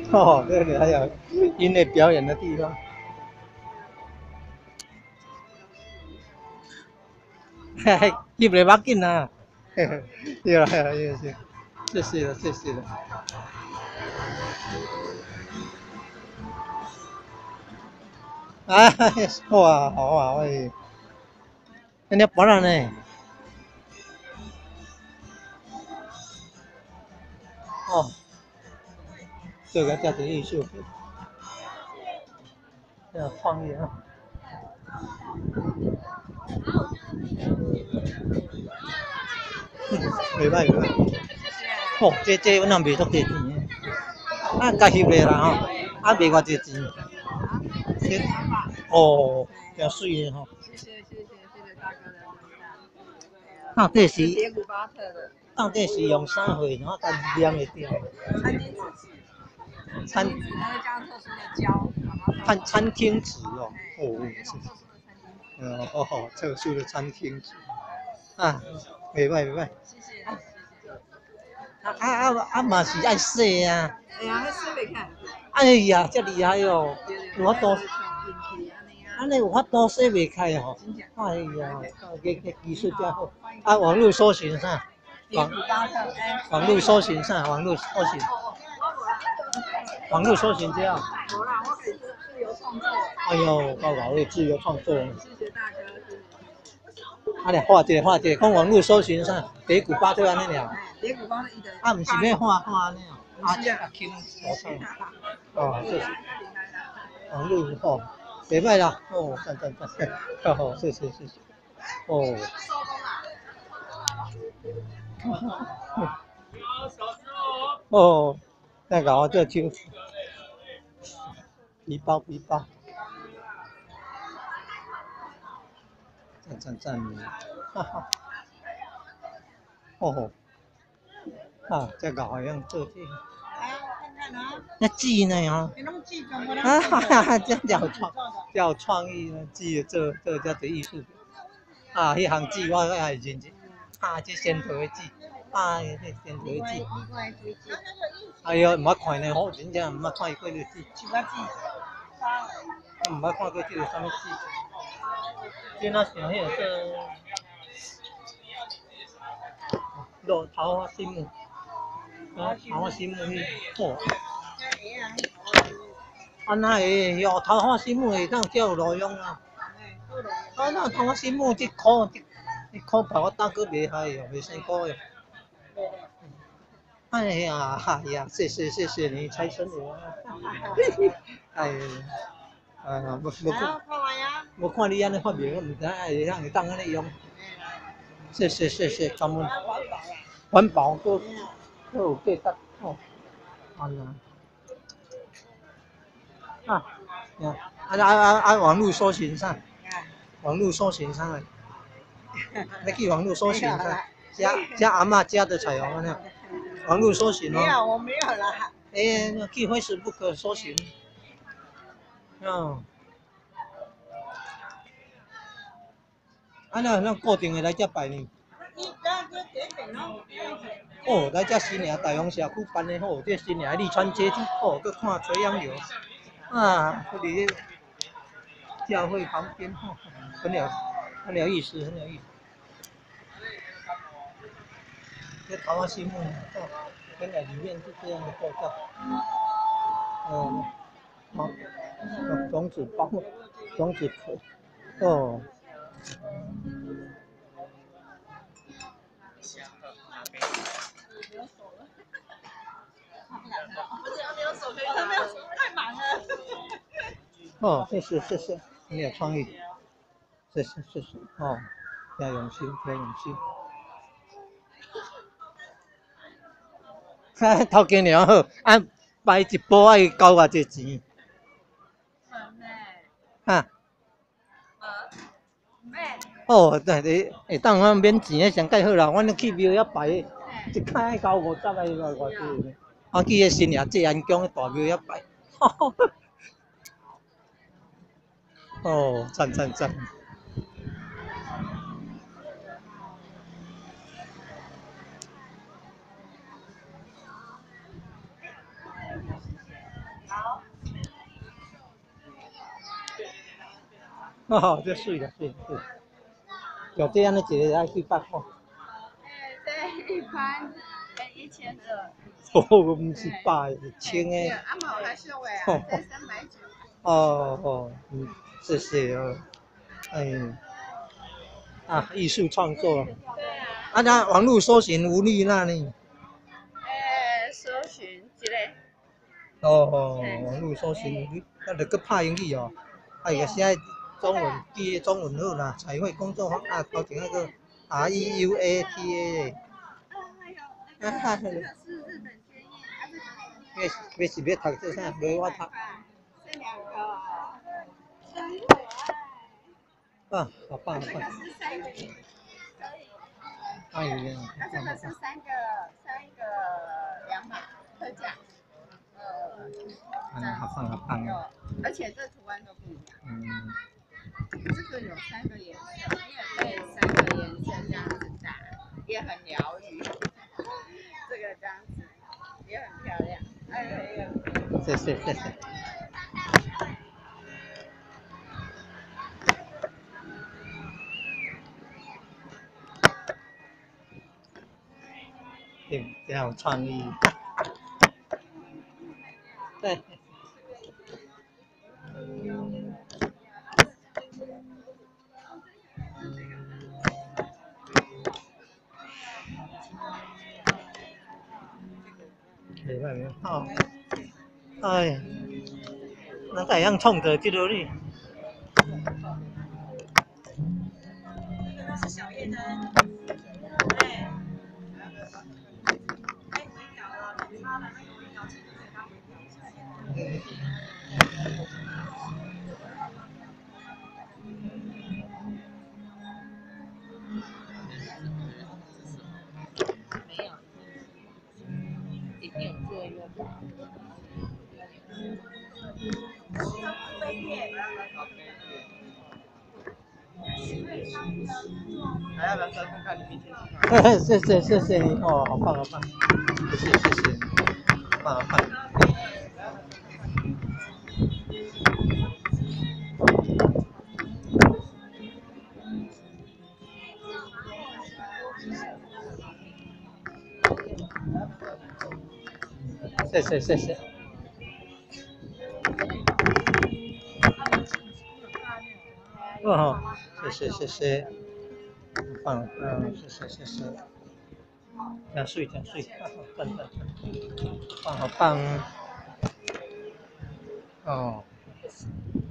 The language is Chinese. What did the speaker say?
哦，这里还有音乐表演的地方。嘿嘿，入嚟把劲啊！嘿嘿，有了，有了，谢谢了，谢谢了。啊，哇，好啊，喂，人家不让呢。哦，这个叫做艺术品，要创意啊。袂歹袂歹。哦，这阮也卖足济钱的，啊，加翕的啦吼，啊，卖偌济钱？这哦，真水的吼。谢谢大哥的分享。到底是叠古巴特的？到底是用啥货，然后才粘会掉？餐巾纸。它会加特殊的胶。餐厅纸哦。哦，哦，特殊的餐厅纸。啊，袂歹袂歹。谢谢。嘛是爱洗啊。哎呀，还洗袂开。哎呀，遮厉害哦！有法度，安尼有法度洗袂开哦。哎呀，个技术真好。啊，网络搜寻啥？网络搜寻啥？网络搜寻。网络搜寻这样。无啦，我可以自由创作。哎呦，够老的自由创作。谢谢大哥，谢谢。啊，来画一个，讲网络搜寻啥？叠古巴特安尼俩。叠古巴特伊的。啊，唔是要画安尼哦。啊，Q 我唱。哦，谢谢。网络哦，袂歹啦，哦，赞，好，谢谢。哦。哦，那个我这就皮包，赞，哈哈，哦，啊，这个好像做这个。看啊，那记呢哦。你弄记怎么了？啊哈哈，这叫创意呢，记这叫做艺术品。啊，迄项记我还会认真。啊，这先头的记，啊，这先头的记。哎呦，唔捌看呢，我真正唔捌看过这字。什么字？我唔捌看过这个什么字。这那像迄个落桃花心木，啊，桃花心木迄，哦。啊，那会哟，桃花心木会当叫路用啊。啊，那桃花心木这可把我大哥厉害哟，没生过哟。哎呀，谢谢你，财神爷。哎呀，我看你安尼发明，我唔知会让当安尼用。谢谢，感恩。环保都有价值哦。网络搜寻上，你去网络搜寻上，加阿嬷家的彩虹呢？网络搜寻哦。没有，我没有啦。哎，去Facebook搜寻。哦。啊，那固定的来这拜呢？哦，来这新营大雄社区办的好，这新营利川街哦，去看垂杨柳啊，这里教会旁边哦，很有意思。这桃花心木哦，原来里面是这样的构造。好，种子包，种子壳，哦。没有手可以拿，没有手太忙了。哦，谢谢，很有创意，谢谢，哦，要用心。头家娘好，啊，摆一波爱交偌济钱？哈？哦，对，会当我免钱的上介好啦，阮去庙遐拜，一摆爱交50个偌济。我去迄新营济安宫大庙遐拜。哦，赞。 哦，这水了，水。有这样的一个要几百块。 对，一般1200。 哦，不是百，是千的。 阿毛还是喂啊，在390。 哦，谢谢哦。哎，艺术创作。 对啊。 那网络搜寻无力那里。 搜寻一个。 网络搜寻，那就去拍英语哦。个写中文，记中文好啦。彩绘工作坊头前那个 REUATA。 这个是日本专业， 要是要读这啥？没我读。 这2个真可爱。好棒，好棒。 这个是3个， 哎呀。 这个是3个2码特价。 好棒，好棒啊！ 而且这图案都不一样。这个有3个颜色，对，3个颜色这样子打，也很疗愈。这个这样子也很漂亮。 谢谢。对，这样有创意。对。袂歹好。哎，咱会晓创造这落哩。 这个是小叶灯。对。没有，一定有做一个吧。 还要不要再看看你明天？ 谢谢你哦，好棒，好棒。谢谢。好棒，好棒。谢谢。哦，谢谢。好棒，谢谢。加水，赞。好棒。哦。